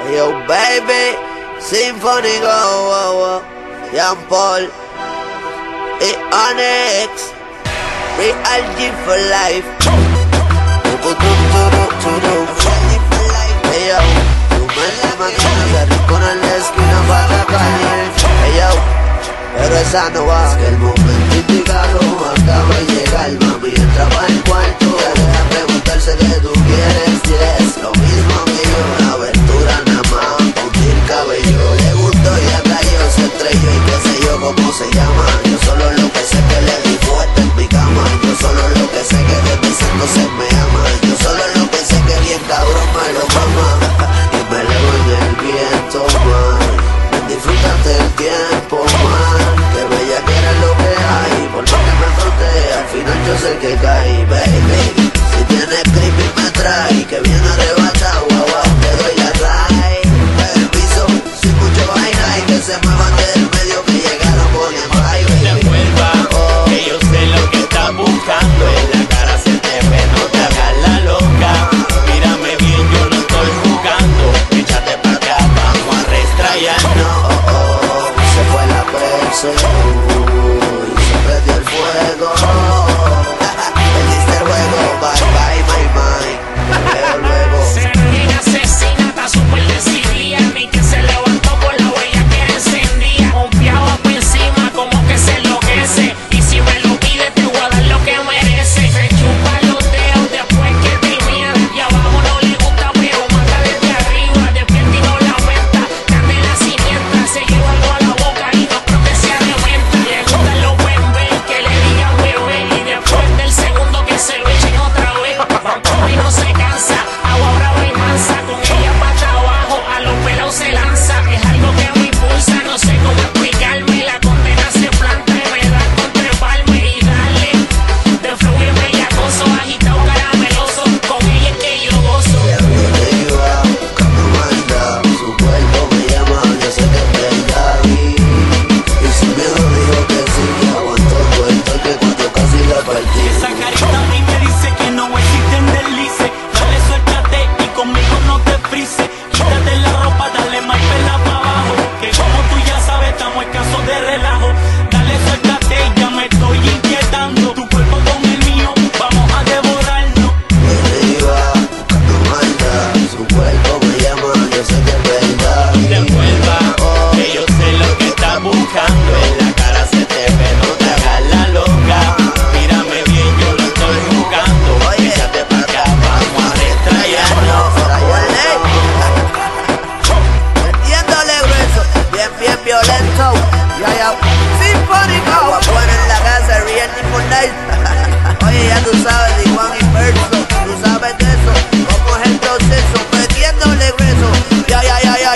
Yo, baby, Symphony Go, Jean Paul y Onyx, Real G for life. Hey yo, tu mente mañana se rincona en la esquina para la calle. Hey yo, pero esa no va. Es que el momento indicado acaba de llegar, mami, entra para el cuarto. Te deja preguntarse qué tú quieres, yes. Lo mismo que yo, una aventura nada más, hundir cabello. Le gustó y hasta yo se estrelló y qué sé yo cómo se llama. Yo solo lo que sé que le di fuerte en mi cama. Yo solo lo que sé que de besándose me ama. Yo solo lo que sé que bien cabrón me lo mama. Y me elevo en el viento, man. Disfrútate el tiempo, man. Que bella que era lo que hay. Por lo que me froté, al final yo sé que caí, baby. Si tienes creepy me trae, que bien arrebatado, wow, te doy la ride. Permiso, sin mucho vaina y que se muevan del medio que llegaron con el baile. Te vuelva, que yo sé lo que estás buscando. En la cara se te ve, no te hagas la loca. Mírame bien, yo no estoy jugando. Échate pa' acá, vamos a restrayarnos. Se fue la presa, se prendió el fuego. Perdiste el juego, bye bye my mind. Veo luego. En asesina está súper decidida, ni que se levantó por la huella que encendía. Confiado por encima como que se enloquece, y si me lo pide te voy a dar lo que merece. Se chupa los dedos después que termina, y abajo no le gusta pero mata desde arriba. Despierta y no la aumenta, candela siniestra, se lleva algo a la boca y no creo que se arrementa. Le gustan los bebés que le digan bebé, y después del segundo que se lo echen otra vez. Y no se cansa, agua brava y mansa, con ella pa' trabajo, a los pelados se lanza. Es algo que me impulsa, no sé cómo explicarme. La condena se planta y me da con treparme y darle de fluir bellacoso, agitado carameloso. Con ella es que yo gozo. ¿Dónde iba? Buscando maldad. Su cuerpo me llama, yo sé que es verdad. Y sin miedo dijo que sí. Aguantó todo el que cuando casi la partí. Esa carita a mí me dice que no existen deslices. Dale, suéltate y conmigo no te frises. Quítate la ropa, dale más pela pa' abajo, que como tú ya sabes estamos escasos de relajo. Dale, suéltate, ya me estoy inquietando. Tu cuerpo con el mío, vamos a devorarnos. ¿Dónde iba? Buscando maldad. Su cuerpo me llama, yo sé que es verdad. Te vuelva, que yo sé lo que estás buscando. En la cara se te ve, no te hagas la loca. Mírame bien, yo no estoy jugando. Échate pa' acá, vamos a restrayarnos. Metiéndole grueso, bien violento. Ya, Symphony Go. Bueno en la casa, Real G for life. Oye, ya tú sabes, de Juan y Verso. Tú sabes de eso, cómo es el proceso. Metiéndole grueso. Ya.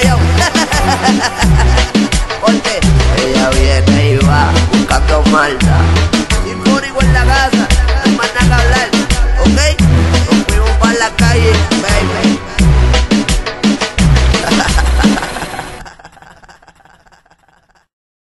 Porque ella viene y va buscando maldad.